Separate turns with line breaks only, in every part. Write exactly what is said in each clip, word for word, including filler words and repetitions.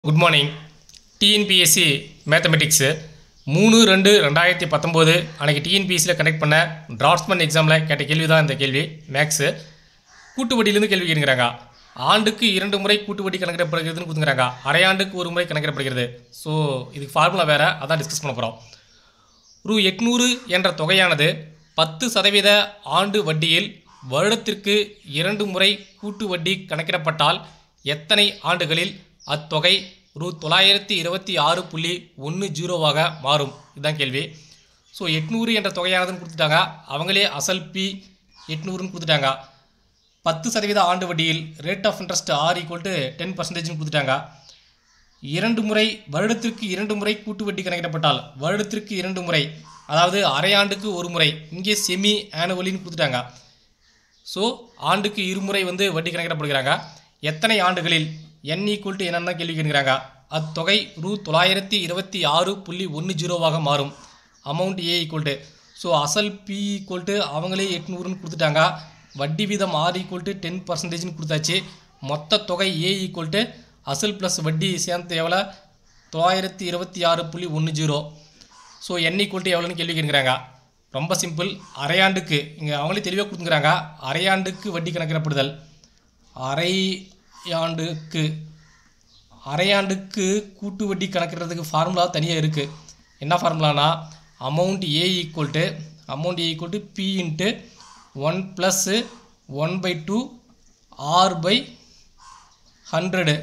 Good morning. TNPSC mathematics மூணு ரெண்டு ரெண்டாயிரத்தி பத்தொம்போது அன்றைக்கி டிஎன்பிஎஸ்சியில் கண்டக்ட் பண்ண டிராஃப்ட்ஸ்மேன் எக்ஸாமில் கேட்ட கேள்வி தான் இந்த கேள்வி. மேக்ஸு கூட்டு வட்டியிலேருந்து கேள்வி கேட்குறாங்க. ஆண்டுக்கு இரண்டு முறை கூட்டு வட்டி கணக்கிடப்படுகிறதுன்னு கொடுத்துக்கிறாங்க. அரையாண்டுக்கு ஒரு முறை கணக்கிடப்படுகிறது. ஸோ இதுக்கு ஃபார்முலா வேறு, அதான் டிஸ்கஸ் பண்ண போகிறோம். ரூ எட்நூறு என்ற தொகையானது பத்து சதவீத ஆண்டு வட்டியில் வருடத்திற்கு இரண்டு முறை கூட்டு வட்டி கணக்கிடப்பட்டால் எத்தனை ஆண்டுகளில் அத்தொகை ரூ தொள்ளாயிரத்தி இருபத்தி ஆறு புள்ளி ஒன்று ஜீரோவாக மாறும்? இதுதான் கேள்வி. ஸோ எட்நூறு என்ற தொகையானதுன்னு கொடுத்துட்டாங்க. அவங்களே அசல் பி எட்நூறுன்னு கொடுத்துட்டாங்க. பத்து சதவீத ஆண்டு வட்டியில் rate of interest R equal to ten பர்சன்டேஜ்னு கொடுத்துட்டாங்க. இரண்டு முறை வருடத்திற்கு இரண்டு முறை கூட்டு வட்டி கணக்கிடப்பட்டால் வருடத்திற்கு இரண்டு முறை, அதாவது அரையாண்டுக்கு ஒரு முறை, இங்கே செமி ஆனுவலின்னு கொடுத்துட்டாங்க. ஸோ ஆண்டுக்கு இருமுறை வந்து வட்டி கணக்கிடப்படுகிறாங்க. எத்தனை ஆண்டுகளில் என் ஈக்குவல் டு என்னென்ன கேள்வி கேட்குறாங்க. அத்தொகை ரூ தொள்ளாயிரத்தி இருபத்தி ஆறு புள்ளி ஒன்று ஜீரோவாக மாறும். Amount A equal to, so அசல் பி ஈக்குவல் டு அவங்களே எட்நூறுன்னு கொடுத்துட்டாங்க. வட்டி வீதம் ஆர் ஈக்குவல் டு டென் பர்சன்டேஜ்னு கொடுத்தாச்சு. மொத்த தொகை ஏ ஈக்குவல் டு அசல் ப்ளஸ் வட்டி சேர்ந்து எவ்வளோ? தொள்ளாயிரத்தி இருபத்தி ஆறு புள்ளி ஒன்று ஜீரோ. ஸோ என் ஈக்குவல் டு எவ்வளோன்னு கேள்வி கேட்குறாங்க. ரொம்ப சிம்பிள். அரையாண்டுக்கு இங்கே அவங்களே தெளிவாக கொடுத்துக்கிறாங்க. அரையாண்டுக்கு வட்டி கணக்கிடப்படுதல். அரையாண்டுக்கு அரையாண்டுக்கு கூட்டு வட்டி கணக்கிடுறதுக்கு ஃபார்முலா தனியாக இருக்குது. என்ன ஃபார்முலானா amount A equal to amount A equal to P into one plus one by two R by hundred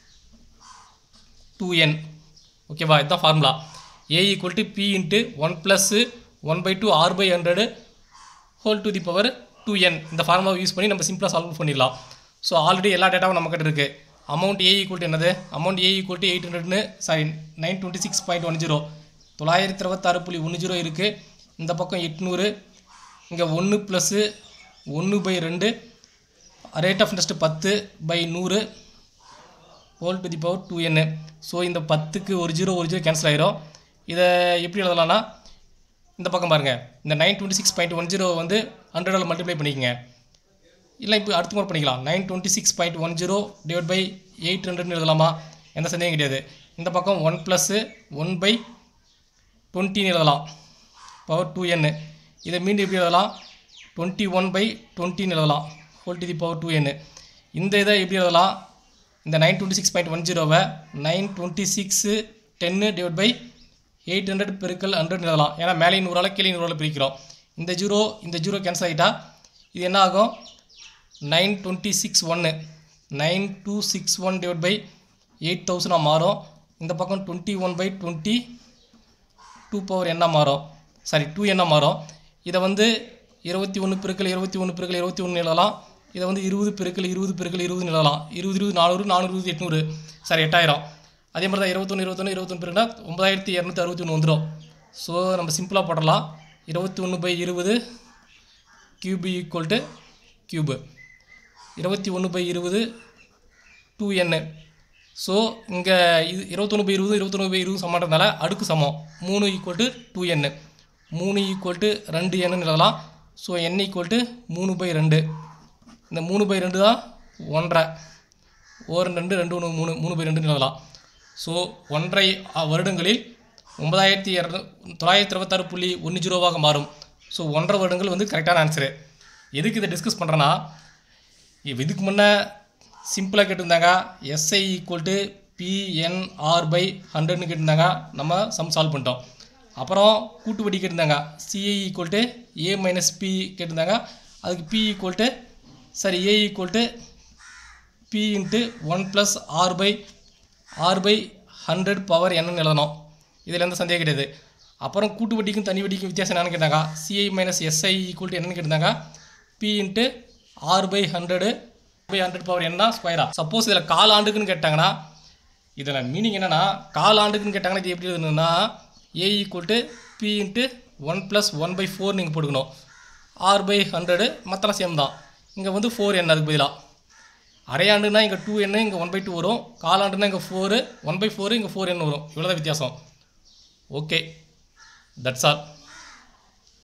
two N. ஓகேவா? இதுதான் formula. A equal to P into one plus one by two R by hundred whole to the power two N. இந்த ஃபார்முலாவை use பண்ணி நம்ம சிம்பிளாக solve பண்ணிடலாம். So already எல்லா டேட்டாவும் நம்மக்கிட்ட இருக்குது. அமௌண்ட் ஏ ஈக்குவல் டு என்னது? Amount A equal to eight ஹண்ட்ரட்னு sorry nine twenty six point one zero தொள்ளாயிரத்தி இருபத்தாறு புள்ளி ஒன்று ஜீரோ இருக்குது. இந்த பக்கம் எட்நூறு, இங்கே ஒன்று ப்ளஸ்ஸு ஒன்று பை ரெண்டு, ரேட் ஆஃப் இன்ட்ரெஸ்ட் பத்து பை நூறு whole to the power two N. So இந்த பத்துக்கு ஒரு ஜீரோ ஒரு ஜீரோ கேன்சல் ஆகிரும். இதை எப்படி எழுதலாம்னா இந்த பக்கம் பாருங்கள். இந்த nine twenty six point one zero வந்து ஹண்ட்ரடால் மல்டிப்ளை பண்ணிக்கங்க. இல்லை இப்போ அடுத்த முறை பண்ணிக்கலாம். Nine twenty six point one zero divide by eight ஹண்ட்ரட்னு எழுதலாமா? எந்த சந்தேகம் கிடையாது. இந்த பக்கம் ஒன் ப்ளஸ்ஸு ஒன் பை டுவெண்ட்டின்னு எழுதலாம் பவர் டூ என்னு. இதை மீண்டும் எப்படி எழுதலாம்? டுவெண்ட்டி ஒன் பை டுவெண்ட்டின்னு எழுதலாம் whole to the power two N. இந்த இதை எப்படி எழுதலாம்? இந்த nine twenty six point one ஜீரோவை நைன் டுவெண்ட்டி சிக்ஸு டென்னு டிவைட் பை எயிட் ஹண்ட்ரட் பெருக்கல் ஹண்ட்ரட் எழுதலாம். ஏன்னா மேலே நூறால் கீழே நூறால் பிரிக்கிறோம். இந்த ஜீரோ இந்த ஜீரோ கேன்சல் ஆகிட்டா இது என்ன ஆகும்? நைன் டுவெண்ட்டி சிக்ஸ் ஒன்று nine two six one divide by eight தௌசண்டாக மாறும். இந்த பக்கம் twenty one by twenty two power என்ன மாறும்? சாரி டூ என்ன மாறும்? இதை வந்து இருபத்தி ஒன்று பெருக்கல் இருபத்தி ஒன்று பெருக்கல் இருபத்தி ஒன்று எழுதலாம். இதை வந்து இருபது பெருக்கல் இருபது பெருக்கல் இருபதுன்னு எழுதலாம். இருபது இருபது நானூறு நானூறு இருபது எட்நூறு சாரி எட்டாயிரம். அதே மாதிரி தான் இருபத்தொன்று இருபத்தொன்று இருபத்தொன்று பெருக்குனா ஒன்பதாயிரத்தி இரநூத்தி அறுபத்தி ஒன்று வந்துடும். ஸோ நம்ம சிம்பிளாக போடலாம். இருபத்தி ஒன்று பை இருபது கியூபு ஈக்குவல் டு கியூபு, இருபத்தி ஒன்று பை இருபது டூ என்னு. ஸோ இங்கே இது இருபத்தொன்று பை இருபது இருபத்தொன்று பை இருபது சமன்றதுனால அடுக்கு சமம் மூணு ஈக்குவல் டு டூ என்னு. மூணு ஈக்குவல் டு ரெண்டு என்னு எழுதலாம். ஸோ என் ஈக்குவல் டு மூணு பை ரெண்டு. இந்த மூணு பை ரெண்டு தான் ஒன்றரை, ஒரு ரெண்டு ரெண்டு ஒன்று மூணு மூணு பை ரெண்டுன்னு எழுதலாம். ஸோ ஒன்றரை வருடங்களில் ஒன்பதாயிரத்தி இரநூ தொள்ளாயிரத்தி இருபத்தாறு புள்ளி ஒன்று ஜீரோவாக மாறும். ஸோ ஒன்றரை வருடங்கள் வந்து கரெக்டான ஆன்சரு. எதுக்கு இதை டிஸ்கஸ் பண்ணுறேன்னா, இதுக்கு முன்னே சிம்பிளாக கேட்டிருந்தாங்க. SI equal to PNR by ஹண்ட்ரட்னு கேட்டிருந்தாங்க. நம்ம சம் சால்வ் பண்ணிட்டோம். அப்புறம் கூட்டு வட்டி கேட்டிருந்தாங்க. CI equal to A minus P கேட்டிருந்தாங்க. அதுக்கு பி ஈக்குவல் டு சரி A equal to P into one plus R by R by hundred power என்னன்னு எழுதணும். இதில் எந்த சந்தேகம் கிடையாது. அப்புறம் கூட்டு வட்டிக்கும் தனி வட்டிக்கும் வித்தியாசம் என்னென்னு கேட்டாங்க. CI minus SI equal to என்னென்னு கேட்டிருந்தாங்க. P into R by hundred by hundred power என்ன ஸ்கொயரா. சப்போஸ் இதில் கால் ஆண்டுக்குன்னு கேட்டாங்கன்னா, இதில் மீனிங் என்னென்னா கால் ஆண்டுக்குன்னு கேட்டாங்கன்னா இது எப்படி எழுதணுன்னா A equal to P into one plus one by four நீங்கள் போட்டுக்கணும். ஆர் பை ஹண்ட்ரடு மற்றலாம் சேம் தான். இங்கே வந்து ஃபோர் என்ன அதுக்கு பதிலாக. அரையாண்டுனா இங்கே டூ என்ன இங்கே ஒன் பை டூ வரும். காலாண்டுனா இங்கே ஃபோரு ஒன் பை ஃபோரு இங்கே ஃபோர் என்ன வரும். இவ்வளோ தான் வித்தியாசம். Okay, that's all.